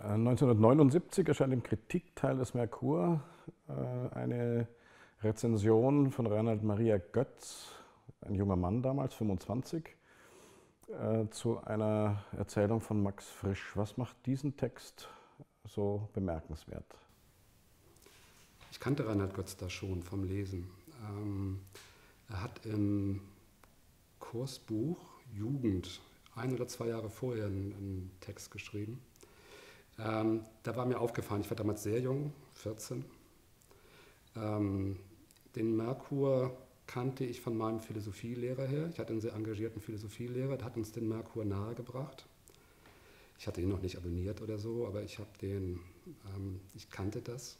1979 erscheint im Kritikteil des Merkur eine Rezension von Reinhard Maria Goetz, ein junger Mann damals, 25, zu einer Erzählung von Max Frisch. Was macht diesen Text so bemerkenswert? Ich kannte Reinhard Goetz da schon vom Lesen. Er hat im Kursbuch Jugend 1 oder 2 Jahre vorher einen Text geschrieben. Da war mir aufgefallen, ich war damals sehr jung, 14. Den Merkur kannte ich von meinem Philosophielehrer her. Ich hatte einen sehr engagierten Philosophielehrer, der hat uns den Merkur nahegebracht. Ich hatte ihn noch nicht abonniert oder so, aber ich kannte das.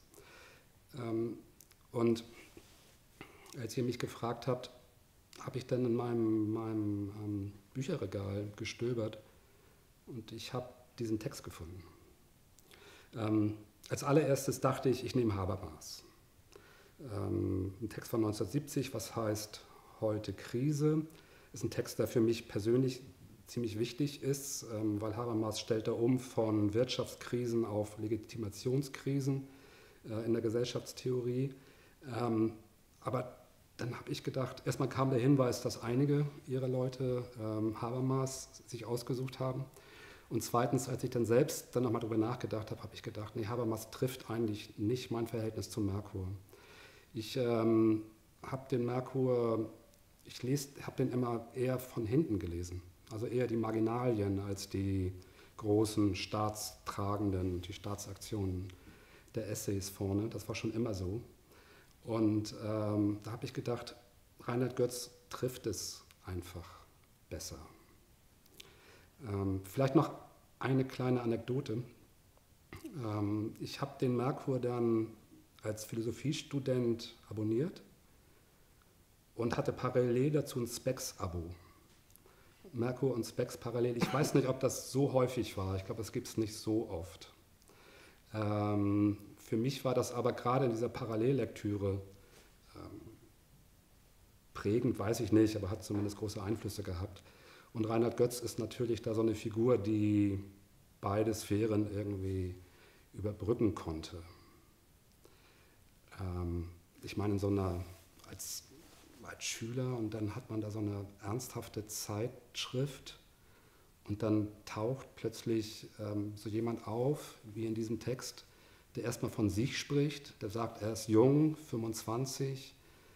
Und als ihr mich gefragt habt, habe ich dann in meinem Bücherregal gestöbert und ich habe diesen Text gefunden. Als allererstes dachte ich, ich nehme Habermas. Ein Text von 1970, was heißt heute Krise, ist ein Text, der für mich persönlich ziemlich wichtig ist, weil Habermas stellt da um von Wirtschaftskrisen auf Legitimationskrisen in der Gesellschaftstheorie. Aber dann habe ich gedacht, erstmal kam der Hinweis, dass einige ihrer Leute Habermas sich ausgesucht haben. Und zweitens, als ich dann selbst nochmal darüber nachgedacht habe, habe ich gedacht, nee, Habermas trifft eigentlich nicht mein Verhältnis zum Merkur. Ich habe den Merkur, habe den immer eher von hinten gelesen. Also eher die Marginalien als die großen staatstragenden, die Staatsaktionen der Essays vorne. Das war schon immer so. Und da habe ich gedacht, Reinhard Goetz trifft es einfach besser. Vielleicht noch eine kleine Anekdote. Ich habe den Merkur dann als Philosophiestudent abonniert und hatte parallel dazu ein Spex-Abo. Merkur und Spex parallel. Ich weiß nicht, ob das so häufig war. Ich glaube, das gibt es nicht so oft. Für mich war das aber gerade in dieser Parallellektüre prägend, weiß ich nicht, aber hat zumindest große Einflüsse gehabt. Und Reinhard Goetz ist natürlich da so eine Figur, die beide Sphären irgendwie überbrücken konnte. Ich meine, als Schüler und dann hat man da so eine ernsthafte Zeitschrift und dann taucht plötzlich so jemand auf, wie in diesem Text, der erstmal von sich spricht, der sagt, er ist jung, 25.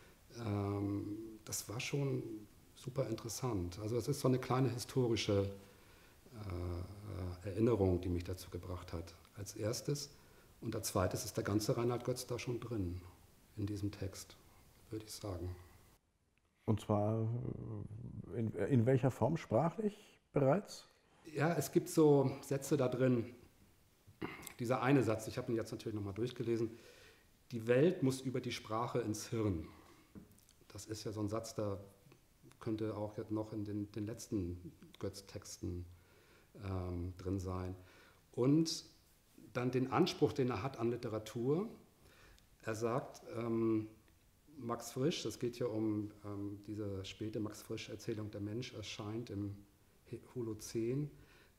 Das war schon super interessant. Also es ist so eine kleine historische Erinnerung, die mich dazu gebracht hat, als erstes. Und als zweites ist der ganze Reinhard Goetz da schon drin, in diesem Text, würde ich sagen. Und zwar in welcher Form? Sprachlich bereits? Ja, es gibt so Sätze da drin. Dieser eine Satz, ich habe ihn jetzt natürlich nochmal durchgelesen, die Welt muss über die Sprache ins Hirn. Das ist ja so ein Satz, der könnte auch jetzt noch in den letzten Goetz-Texten drin sein. Und dann den Anspruch, den er hat an Literatur. Er sagt, Max Frisch, es geht hier um diese späte Max Frisch-Erzählung, der Mensch erscheint im Holozän,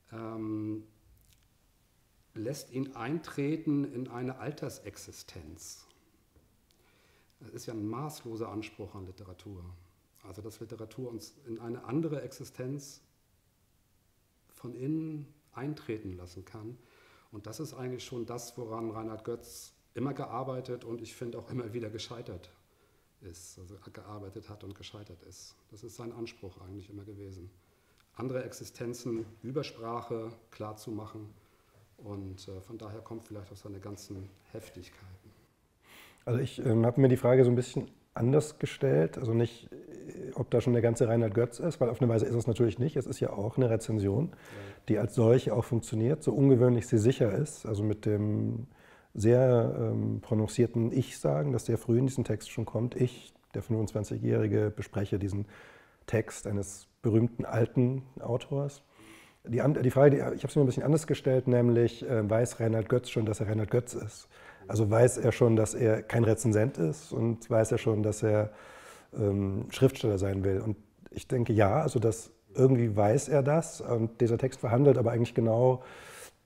lässt ihn eintreten in eine Altersexistenz. Das ist ja ein maßloser Anspruch an Literatur. Also dass Literatur uns in eine andere Existenz von innen eintreten lassen kann. Und das ist eigentlich schon das, woran Reinhard Goetz immer gearbeitet und ich finde auch immer wieder gescheitert ist. Also gearbeitet hat und gescheitert ist. Das ist sein Anspruch eigentlich immer gewesen. Andere Existenzen über Sprache klarzumachen und von daher kommt vielleicht auch seine ganzen Heftigkeiten. Also ich habe mir die Frage so ein bisschen anders gestellt, also nicht, ob da schon der ganze Reinhard Goetz ist, weil auf eine Weise ist es natürlich nicht. Es ist ja auch eine Rezension, die als solche auch funktioniert, so ungewöhnlich sie sicher ist, also mit dem sehr prononcierten Ich-Sagen, das sehr früh in diesem Text schon kommt. Ich, der 25-Jährige, bespreche diesen Text eines berühmten alten Autors. Die Frage, ich habe es mir ein bisschen anders gestellt, nämlich weiß Reinhard Goetz schon, dass er Reinhard Goetz ist? Also weiß er schon, dass er kein Rezensent ist und weiß er schon, dass er Schriftsteller sein will? Und ich denke, ja, also irgendwie weiß er das und dieser Text verhandelt aber eigentlich genau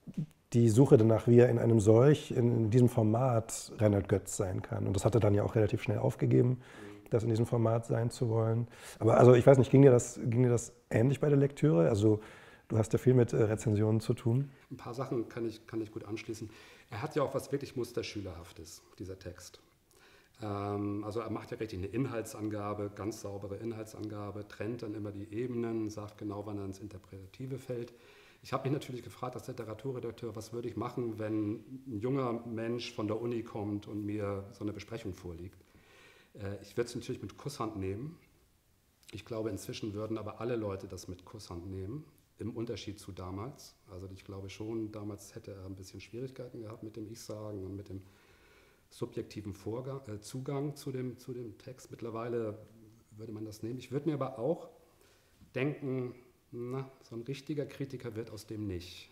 die Suche danach, wie er in einem in diesem Format Reinhard Götz sein kann. Und das hat er dann ja auch relativ schnell aufgegeben, das in diesem Format sein zu wollen. Aber also ich weiß nicht, ging dir das ähnlich bei der Lektüre? Also du hast ja viel mit Rezensionen zu tun. Ein paar Sachen kann ich gut anschließen. Er hat ja auch was wirklich Musterschülerhaftes, dieser Text. Also er macht ja richtig eine Inhaltsangabe, ganz saubere Inhaltsangabe, trennt dann immer die Ebenen, sagt genau, wann er ins Interpretative fällt. Ich habe mich natürlich gefragt als Literaturredakteur, was würde ich machen, wenn ein junger Mensch von der Uni kommt und mir so eine Besprechung vorliegt. Ich würde es natürlich mit Kusshand nehmen. Ich glaube, inzwischen würden aber alle Leute das mit Kusshand nehmen, im Unterschied zu damals. Also ich glaube schon, damals hätte er ein bisschen Schwierigkeiten gehabt mit dem Ich-Sagen und mit dem subjektiven Zugang zu dem Text. Mittlerweile würde man das nehmen. Ich würde mir aber auch denken, na, so ein richtiger Kritiker wird aus dem nicht.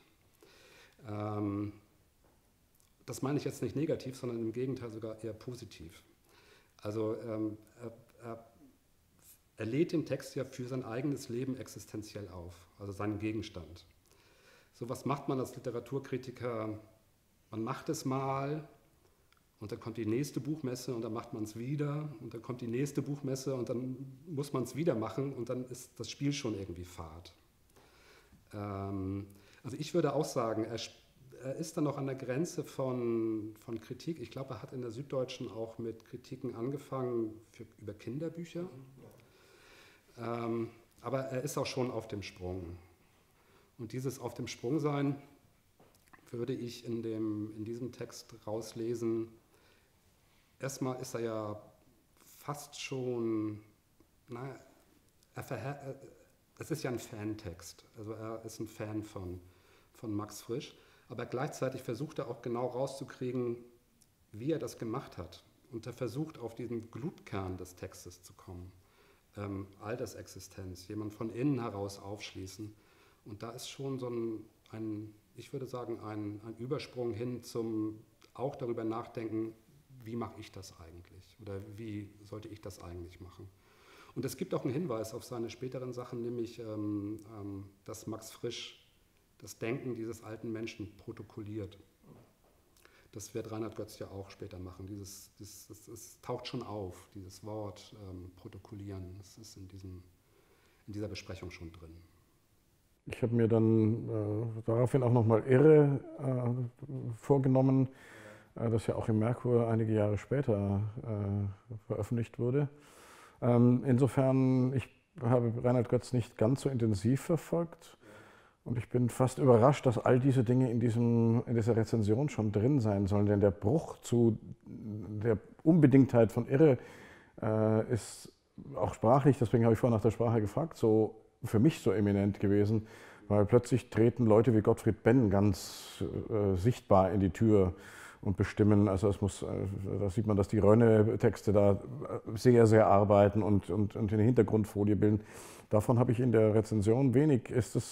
Das meine ich jetzt nicht negativ, sondern im Gegenteil sogar eher positiv. Also er lädt den Text ja für sein eigenes Leben existenziell auf, also seinen Gegenstand. So was macht man als Literaturkritiker? Man macht es mal und dann kommt die nächste Buchmesse und dann macht man es wieder und dann kommt die nächste Buchmesse und dann muss man es wieder machen und dann ist das Spiel schon irgendwie fad. Also ich würde auch sagen, er ist dann noch an der Grenze von Kritik. Ich glaube, er hat in der Süddeutschen auch mit Kritiken angefangen über Kinderbücher. Aber er ist auch schon auf dem Sprung. Und dieses auf dem Sprung sein würde ich in diesem Text rauslesen. Erstmal ist er ja fast schon, es ist ja ein Fantext. Also er ist ein Fan von Max Frisch. Aber gleichzeitig versucht er auch genau rauszukriegen, wie er das gemacht hat. Und er versucht, auf diesen Glutkern des Textes zu kommen. Altersexistenz, jemand von innen heraus aufschließen. Und da ist schon so ich würde sagen, ein Übersprung hin zum auch darüber nachdenken, wie mache ich das eigentlich? Oder wie sollte ich das eigentlich machen? Und es gibt auch einen Hinweis auf seine späteren Sachen, nämlich, dass Max Frisch das Denken dieses alten Menschen protokolliert. Das wird Reinhard Götz ja auch später machen. Es taucht schon auf, dieses Wort protokollieren. Das ist in dieser Besprechung schon drin. Ich habe mir dann daraufhin auch nochmal Irre vorgenommen, das ja auch im Merkur einige Jahre später veröffentlicht wurde. Insofern, ich habe Reinhard Götz nicht ganz so intensiv verfolgt. Und ich bin fast überrascht, dass all diese Dinge in dieser Rezension schon drin sein sollen. Denn der Bruch zu der Unbedingtheit von Irre ist auch sprachlich, deswegen habe ich vorhin nach der Sprache gefragt, so für mich so eminent gewesen, weil plötzlich treten Leute wie Gottfried Benn ganz sichtbar in die Tür und bestimmen. Also da sieht man, dass die Rönne-Texte da sehr, sehr arbeiten und eine Hintergrundfolie bilden. Davon habe ich in der Rezension wenig.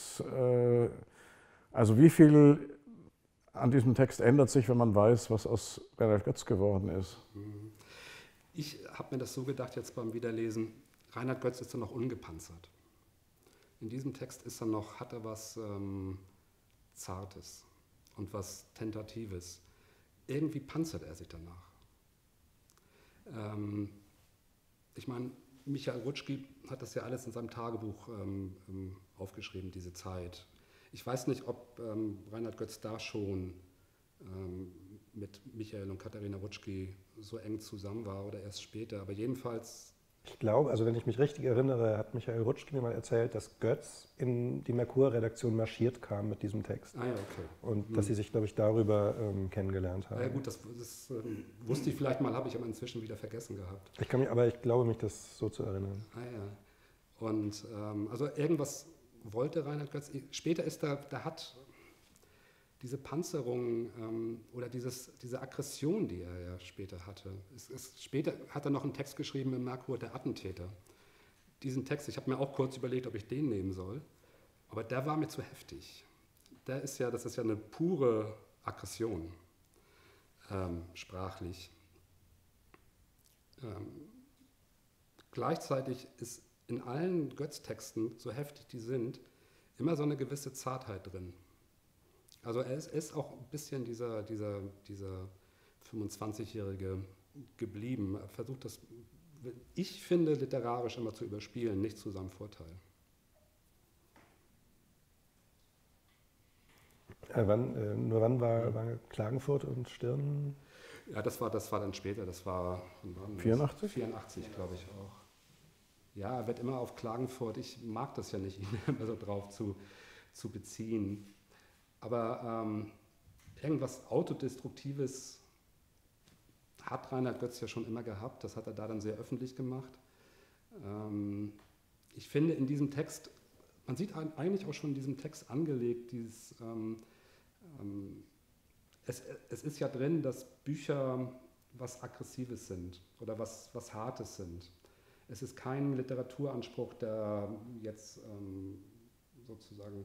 Also wie viel an diesem Text ändert sich, wenn man weiß, was aus Reinhard Götz geworden ist? Ich habe mir das so gedacht jetzt beim Wiederlesen, Reinhard Götz ist dann noch ungepanzert. In diesem Text hat er was Zartes und was Tentatives. Irgendwie panzert er sich danach. Ich meine, Michael Rutschki hat das ja alles in seinem Tagebuch aufgeschrieben, diese Zeit. Ich weiß nicht, ob Reinhard Götz da schon mit Michael und Katharina Rutschki so eng zusammen war oder erst später, aber jedenfalls... Ich glaube, also wenn ich mich richtig erinnere, hat Michael Rutschki mir mal erzählt, dass Götz in die Merkur-Redaktion marschiert kam mit diesem Text. Ah ja, okay. Und dass sie sich, glaube ich, darüber kennengelernt haben. Ja gut, das wusste ich vielleicht mal, habe ich aber inzwischen wieder vergessen gehabt. Aber ich glaube mich, das so zu erinnern. Ah ja. Und also irgendwas wollte Reinhard Götz. Später da hat diese Panzerung oder diese Aggression, die er ja später hatte. Später hat er noch einen Text geschrieben im Merkur, der Attentäter. Diesen Text, ich habe mir auch kurz überlegt, ob ich den nehmen soll, aber der war mir zu heftig. Das ist ja eine pure Aggression, sprachlich. Gleichzeitig ist in allen Götz-Texten, so heftig die sind, immer so eine gewisse Zartheit drin. Also er ist auch ein bisschen dieser 25-Jährige geblieben. Er versucht das, ich finde, literarisch immer zu überspielen, nicht zu seinem Vorteil. Wann war Klagenfurt und Stirn? Ja, das war dann später, das war 84? 84, glaube ich auch. Ja, er wird immer auf Klagenfurt, ich mag das ja nicht, ihn immer so drauf zu beziehen. Aber irgendwas Autodestruktives hat Reinhard Götz ja schon immer gehabt, das hat er da dann sehr öffentlich gemacht. Ich finde in diesem Text, man sieht eigentlich auch schon in diesem Text angelegt, es ist ja drin, dass Bücher was Aggressives sind oder was Hartes sind. Es ist kein Literaturanspruch, der jetzt sozusagen,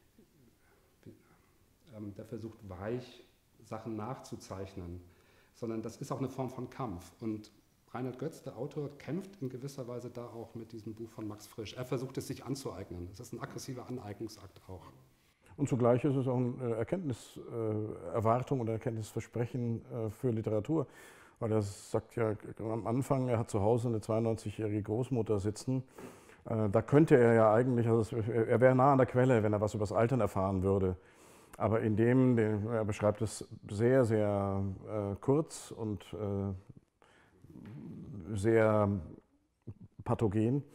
der versucht, weich Sachen nachzuzeichnen, sondern das ist auch eine Form von Kampf. Und Reinhard Götz, der Autor, kämpft in gewisser Weise da auch mit diesem Buch von Max Frisch. Er versucht es sich anzueignen. Es ist ein aggressiver Aneignungsakt auch. Und zugleich ist es auch eine Erkenntniserwartung oder Erkenntnisversprechen für Literatur. Weil er sagt ja am Anfang, er hat zu Hause eine 92-jährige Großmutter sitzen. Da könnte er ja eigentlich, also er wäre nah an der Quelle, wenn er was über das Altern erfahren würde. Aber er beschreibt es sehr, sehr kurz und sehr pathogen.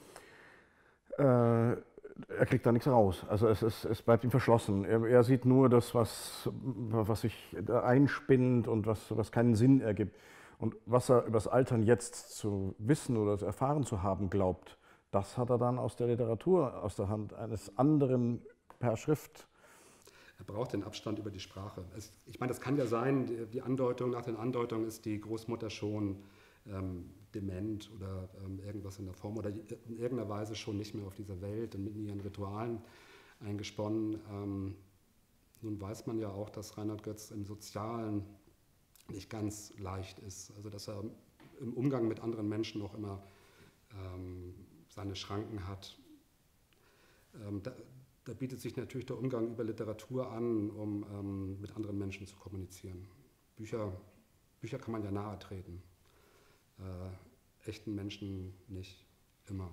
Er kriegt da nichts raus. Also es bleibt ihm verschlossen. Er sieht nur das, was sich da einspinnt und was keinen Sinn ergibt. Und was er über das Altern jetzt zu wissen oder zu erfahren zu haben glaubt, das hat er dann aus der Literatur, aus der Hand eines anderen per Schrift. Er braucht den Abstand über die Sprache. Ich meine, das kann ja sein, die Andeutung, nach den Andeutungen ist die Großmutter schon dement oder irgendwas in der Form oder in irgendeiner Weise schon nicht mehr auf dieser Welt und mit ihren Ritualen eingesponnen. Nun weiß man ja auch, dass Reinhard Götz im Sozialen nicht ganz leicht ist. Also dass er im Umgang mit anderen Menschen auch immer seine Schranken hat. Da bietet sich natürlich der Umgang über Literatur an, um mit anderen Menschen zu kommunizieren. Bücher kann man ja nahe treten. Echten Menschen nicht immer.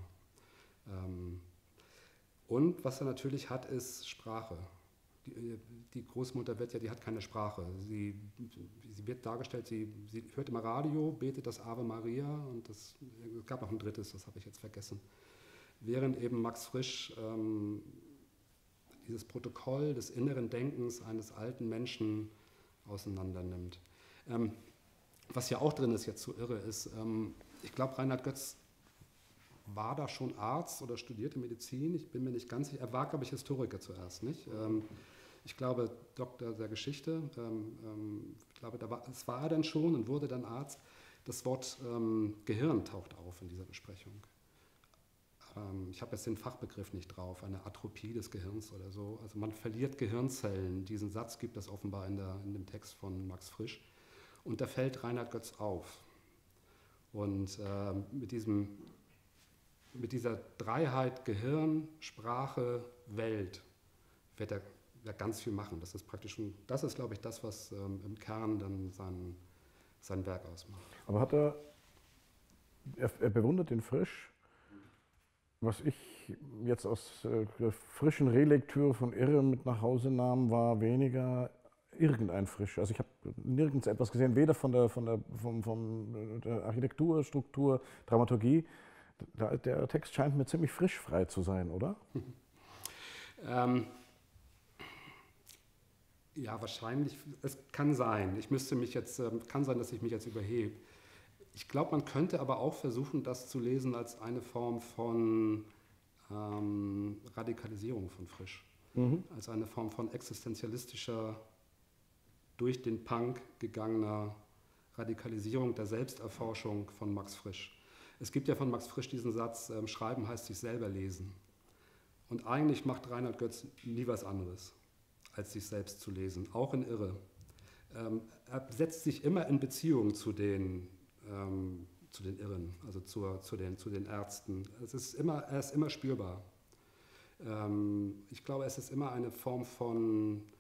Und was er natürlich hat, ist Sprache. Die Großmutter die hat keine Sprache. Sie wird dargestellt, sie hört immer Radio, betet das Ave Maria und es gab noch ein drittes, das habe ich jetzt vergessen. Während eben Max Frisch dieses Protokoll des inneren Denkens eines alten Menschen auseinander nimmt. Was ja auch drin ist, jetzt so irre ist, ich glaube, Reinhard Götz war da schon Arzt oder studierte Medizin, ich bin mir nicht ganz sicher, er war, glaube ich, Historiker zuerst, nicht? Ich glaube, Doktor der Geschichte, ich glaube, das war er dann schon und wurde dann Arzt. Das Wort Gehirn taucht auf in dieser Besprechung. Ich habe jetzt den Fachbegriff nicht drauf, eine Atrophie des Gehirns oder so. Also man verliert Gehirnzellen. Diesen Satz gibt es offenbar in dem Text von Max Frisch. Und da fällt Reinhard Götz auf. Und mit dieser Dreiheit Gehirn, Sprache, Welt wird er ganz viel machen. Das ist glaube ich, das, was im Kern dann sein Werk ausmacht. Aber er bewundert den Frisch. Was ich jetzt aus der frischen Relektüre von Irre mit nach Hause nahm, war weniger irgendein Frisch. Also ich habe nirgends etwas gesehen, weder von der Architektur, Struktur, Dramaturgie. Der Text scheint mir ziemlich frischfrei zu sein, oder? Ja, wahrscheinlich. Es kann sein. Kann sein, dass ich mich jetzt überhebe. Ich glaube, man könnte aber auch versuchen, das zu lesen als eine Form von Radikalisierung von Frisch. Als eine Form von existenzialistischer, durch den Punk gegangener Radikalisierung der Selbsterforschung von Max Frisch. Es gibt ja von Max Frisch diesen Satz, Schreiben heißt sich selber lesen. Und eigentlich macht Reinhard Götz nie was anderes, als sich selbst zu lesen, auch in Irre. Er setzt sich immer in Beziehung zu den Irren, also zu den Ärzten. Er ist immer spürbar. Ich glaube, es ist immer eine Form von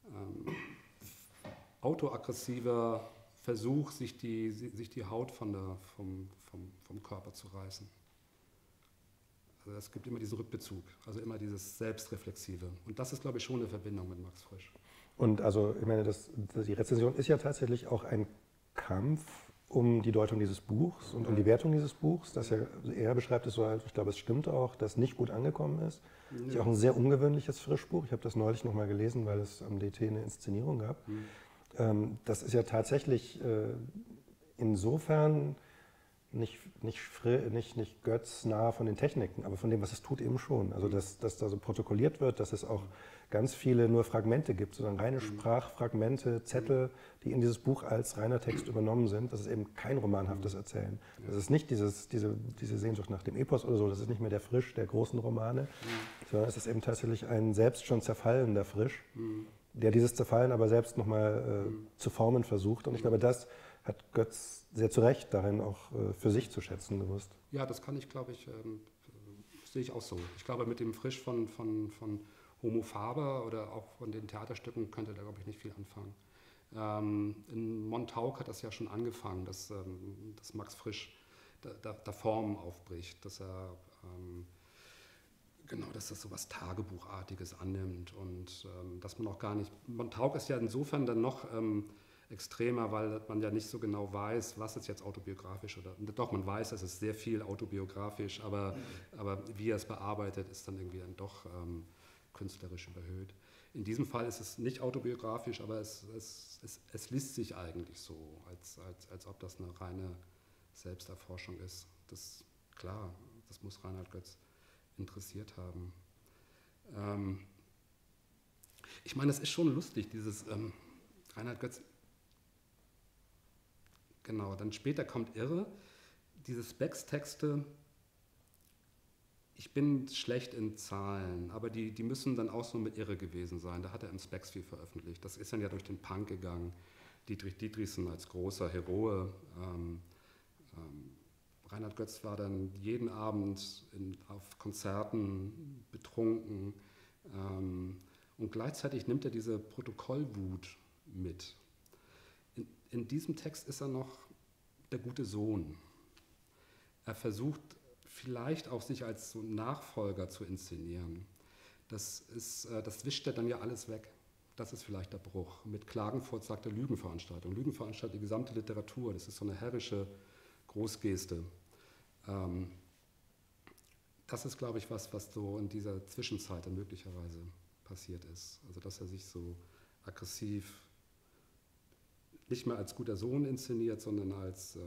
autoaggressiver Versuch, sich die Haut vom Körper zu reißen. Also es gibt immer diesen Rückbezug, also immer dieses Selbstreflexive. Und das ist, glaube ich, schon eine Verbindung mit Max Frisch. Und also, ich meine, die Rezension ist ja tatsächlich auch ein Kampf um die Deutung dieses Buchs und um die Wertung dieses Buchs, das ja er beschreibt es so, ich glaube, es stimmt auch, dass nicht gut angekommen ist. Ja. Ist ja auch ein sehr ungewöhnliches Frischbuch. Ich habe das neulich nochmal gelesen, weil es am DT eine Inszenierung gab. Das ist ja tatsächlich insofern nicht Götz nah von den Techniken, aber von dem, was es tut, eben schon. Also, dass da so protokolliert wird, dass es auch ganz viele nur Fragmente gibt, sondern reine Sprachfragmente, Zettel, die in dieses Buch als reiner Text übernommen sind. Das ist eben kein romanhaftes Erzählen. Das ist nicht diese Sehnsucht nach dem Epos oder so, das ist nicht mehr der Frisch der großen Romane, sondern es ist eben tatsächlich ein selbst schon zerfallender Frisch, der dieses Zerfallen aber selbst nochmal zu formen versucht. Und ich glaube, das hat Götz sehr zu Recht darin auch für sich zu schätzen gewusst. Ja, das kann ich, glaube ich, sehe ich auch so. Ich glaube, mit dem Frisch von Homo Faber oder auch von den Theaterstücken könnte da, glaube ich, nicht viel anfangen. In Montauk hat das ja schon angefangen, dass Max Frisch da Formen aufbricht, dass er dass das so was Tagebuchartiges annimmt und dass man auch gar nicht... Montauk ist ja insofern dann noch extremer, weil man ja nicht so genau weiß, was ist jetzt autobiografisch oder... Doch, man weiß, es ist sehr viel autobiografisch, aber wie er es bearbeitet, ist dann irgendwie dann doch künstlerisch überhöht. In diesem Fall ist es nicht autobiografisch, aber es liest sich eigentlich so, als ob das eine reine Selbsterforschung ist. Klar, das muss Reinhard Götz interessiert haben. Ich meine, es ist schon lustig, dieses Reinhard Götz, genau, dann später kommt Irre, diese Spex-Texte, ich bin schlecht in Zahlen, aber die müssen dann auch so mit Irre gewesen sein, da hat er im Spex viel veröffentlicht, das ist dann ja durch den Punk gegangen, Dietrich Dietrichsen als großer Heroe, Reinhard Götz war dann jeden Abend auf Konzerten betrunken und gleichzeitig nimmt er diese Protokollwut mit. In diesem Text ist er noch der gute Sohn. Er versucht vielleicht auch sich als so Nachfolger zu inszenieren. Das wischt er dann ja alles weg. Das ist vielleicht der Bruch. Mit Klagenfurt sagt er Lügenveranstaltung. Lügenveranstaltung, die gesamte Literatur, das ist so eine herrische Großgeste. Das ist, glaube ich, was so in dieser Zwischenzeit dann möglicherweise passiert ist. Also, dass er sich so aggressiv nicht mehr als guter Sohn inszeniert, sondern als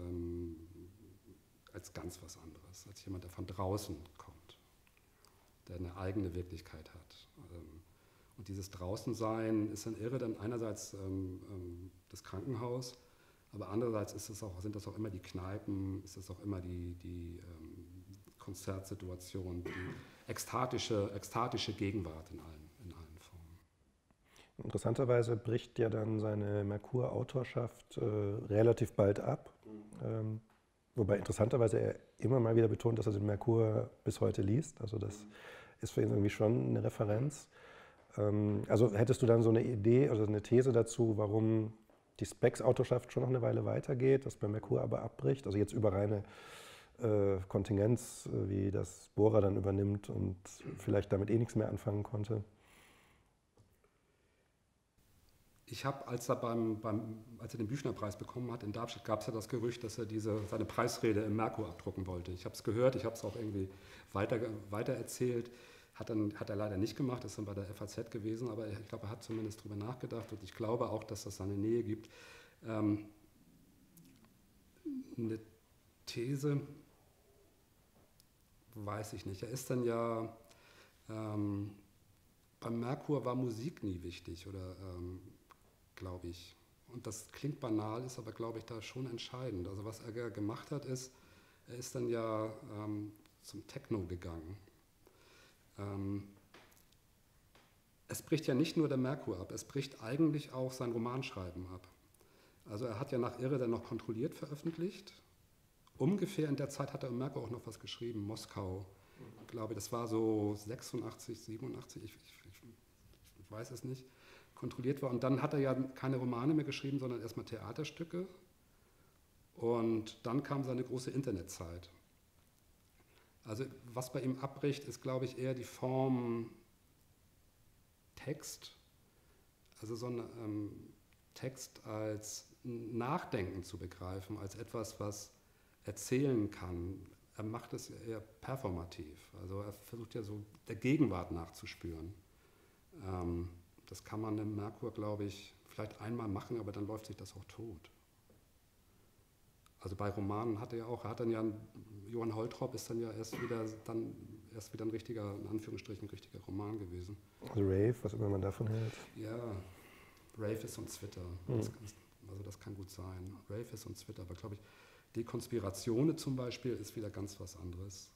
ganz was anderes, als jemand, der von draußen kommt, der eine eigene Wirklichkeit hat. Und dieses Draußensein ist dann irre, dann einerseits das Krankenhaus, aber andererseits sind das auch immer die Kneipen, ist es auch immer die Konzertsituation, die ekstatische Gegenwart in allen Formen. Interessanterweise bricht ja dann seine Merkur-Autorschaft relativ bald ab. Wobei interessanterweise er immer mal wieder betont, dass er den Merkur bis heute liest. Also das ist für ihn irgendwie schon eine Referenz. Also hättest du dann so eine Idee oder eine These dazu, warum die Spex-Autorschaft schon noch eine Weile weitergeht, das bei Merkur aber abbricht? Also jetzt über reine Kontingenz, wie das Bohrer dann übernimmt und vielleicht damit nichts mehr anfangen konnte. Ich habe, als er den Büchnerpreis bekommen hat in Darmstadt, gab es ja das Gerücht, dass er seine Preisrede im Merkur abdrucken wollte. Ich habe es gehört, ich habe es auch irgendwie weiter erzählt. Hat er leider nicht gemacht, ist dann bei der FAZ gewesen, aber ich glaube, er hat zumindest darüber nachgedacht und ich glaube auch, dass das seine Nähe gibt. Eine These, weiß ich nicht. Er ist dann ja, beim Merkur war Musik nie wichtig, oder glaube ich. Und das klingt banal, ist aber, glaube ich, da schon entscheidend. Also was er gemacht hat, ist, er ist dann ja zum Techno gegangen. Es bricht ja nicht nur der Merkur ab, es bricht eigentlich auch sein Romanschreiben ab. Also er hat ja nach Irre dann noch kontrolliert veröffentlicht. Ungefähr in der Zeit hat er im Merkur auch noch was geschrieben, Moskau. Ich glaube, das war so 86, 87, ich weiß es nicht. kontrolliert war. Und dann hat er ja keine Romane mehr geschrieben, sondern erstmal Theaterstücke. Und dann kam seine große Internetzeit. Also was bei ihm abbricht, ist, glaube ich, eher die Form Text. Also so ein Text als Nachdenken zu begreifen, als etwas, was erzählen kann. Er macht es eher performativ. Also er versucht ja so der Gegenwart nachzuspüren. Das kann man im Merkur, glaube ich, vielleicht einmal machen, aber dann läuft sich das auch tot. Also bei Romanen hat er ja auch, Johann Holtrop ist dann ja erst wieder ein richtiger, in Anführungsstrichen, ein richtiger Roman gewesen. Also Rave, was immer man davon hält. Ja, Rave ist und Zwitter. Also das kann gut sein. Rave ist und Zwitter, aber glaube ich, Dekonspiratione zum Beispiel ist wieder ganz was anderes.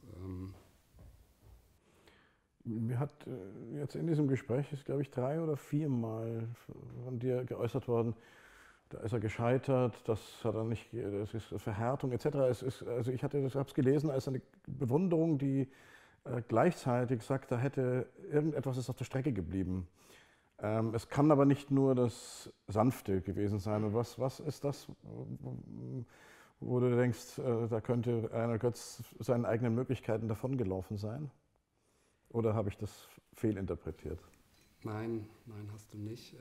Mir hat jetzt in diesem Gespräch, ist glaube ich 3 oder 4 Mal von dir geäußert worden, da ist er gescheitert, das hat er nicht, das ist Verhärtung etc. Also ich habe es gelesen als eine Bewunderung, die gleichzeitig sagt, da hätte irgendetwas ist auf der Strecke geblieben. Es kann aber nicht nur das Sanfte gewesen sein. Und was ist das, wo du denkst, da könnte Reinhard Götz seinen eigenen Möglichkeiten davongelaufen sein? Oder habe ich das fehlinterpretiert? Nein, hast du nicht.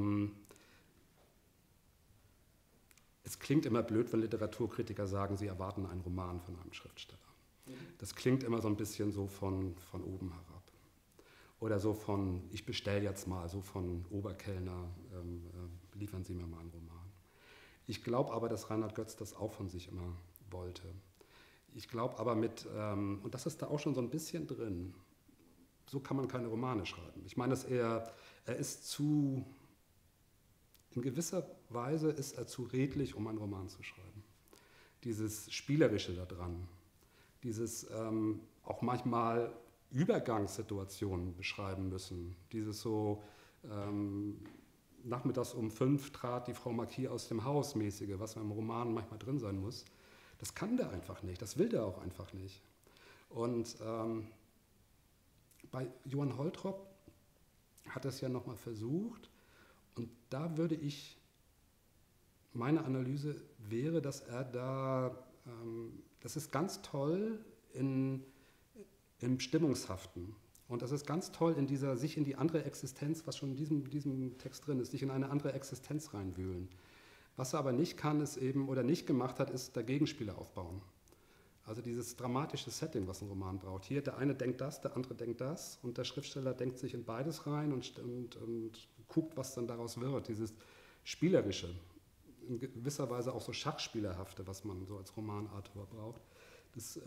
Es klingt immer blöd, wenn Literaturkritiker sagen, sie erwarten einen Roman von einem Schriftsteller. Das klingt immer so ein bisschen so von oben herab. Oder so von, ich bestelle jetzt mal, so von Oberkellner, liefern Sie mir mal einen Roman. Ich glaube aber, dass Reinhard Götz das auch von sich immer wollte. Ich glaube aber und das ist da auch schon so ein bisschen drin, so kann man keine Romane schreiben. Ich meine, er ist in gewisser Weise ist er zu redlich, um einen Roman zu schreiben. Dieses Spielerische da dran, dieses auch manchmal Übergangssituationen beschreiben müssen, dieses so nachmittags um 5 trat die Frau Marquis aus dem Haus mäßige, was im Roman manchmal drin sein muss, das kann der einfach nicht, das will der auch einfach nicht. Und bei Johann Holtrop hat er es ja nochmal versucht. Und da würde meine Analyse wäre, dass er das ist ganz toll im Stimmungshaften. Und das ist ganz toll sich in die andere Existenz, was schon in diesem Text drin ist, sich in eine andere Existenz reinwühlen. Was er aber nicht kann, ist eben, oder nicht gemacht hat, ist der Gegenspieler aufbauen. Also dieses dramatische Setting, was ein Roman braucht. Hier, der eine denkt das, der andere denkt das und der Schriftsteller denkt sich in beides rein und guckt, was dann daraus wird. Dieses Spielerische, in gewisser Weise auch so Schachspielerhafte, was man so als Romanautor braucht, das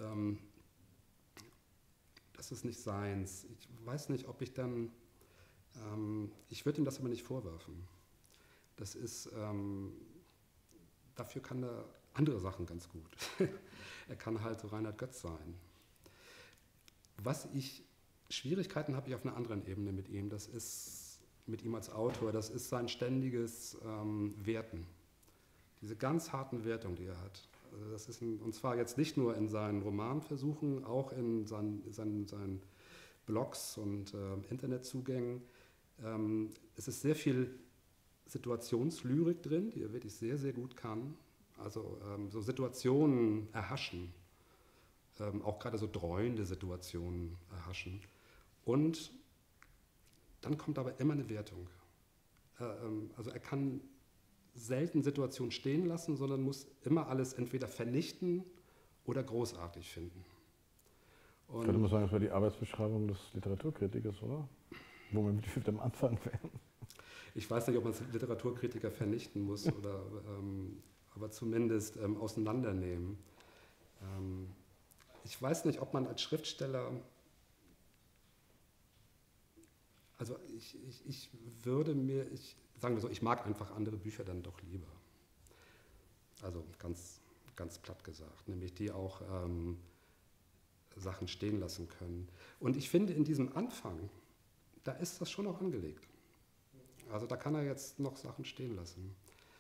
ist nicht seins. Ich weiß nicht, ob ich dann, ich würde ihm das aber nicht vorwerfen. Das ist, dafür kann er andere Sachen ganz gut. Er kann halt so Reinhard Götz sein. Schwierigkeiten habe ich auf einer anderen Ebene mit ihm, das ist mit ihm als Autor, das ist sein ständiges Werten. Diese ganz harten Wertungen, die er hat. Also das ist und zwar jetzt nicht nur in seinen Romanversuchen, auch in seinen Blogs und Internetzugängen. Es ist sehr viel Situationslyrik drin, die er wirklich sehr, sehr gut kann. Also so Situationen erhaschen, auch gerade so dreuende Situationen erhaschen. Und dann kommt aber immer eine Wertung. Also er kann selten Situationen stehen lassen, sondern muss immer alles entweder vernichten oder großartig finden. Und könnte man sagen, das wäre die Arbeitsbeschreibung des Literaturkritikers, oder? Wo wir mit am Anfang wären. Ich weiß nicht, ob man es Literaturkritiker vernichten muss, aber zumindest auseinandernehmen. Ich weiß nicht, ob man als Schriftsteller, also sagen wir so, ich mag einfach andere Bücher dann doch lieber. Also ganz, ganz platt gesagt, nämlich die auch Sachen stehen lassen können. Und ich finde, in diesem Anfang, da ist das schon noch angelegt. Also da kann er jetzt noch Sachen stehen lassen.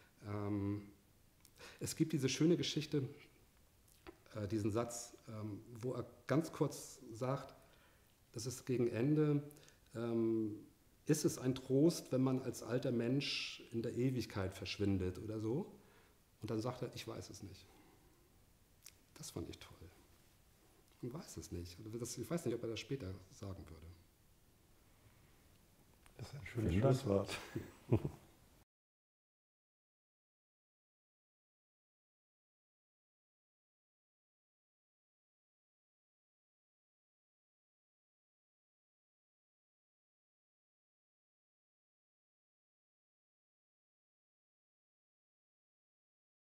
Es gibt diese schöne Geschichte, diesen Satz, wo er ganz kurz sagt, das ist gegen Ende, ist es ein Trost, wenn man als alter Mensch in der Ewigkeit verschwindet oder so? Und dann sagt er, ich weiß es nicht. Das fand ich toll. Ich weiß es nicht. Ich weiß nicht, ob er das später sagen würde. Das ist ein schönes Schlusswort.